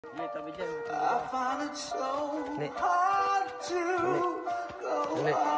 Ye, tabi dyan. I find it so hard to go on.